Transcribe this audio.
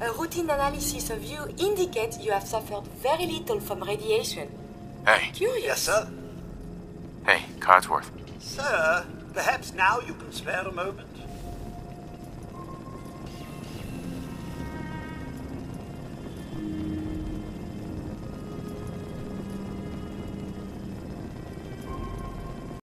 A routine analysis of you indicates you have suffered very little from radiation. Hey. Curious. Yes, sir. Hey, Codsworth. Sir, perhaps now you can spare a moment?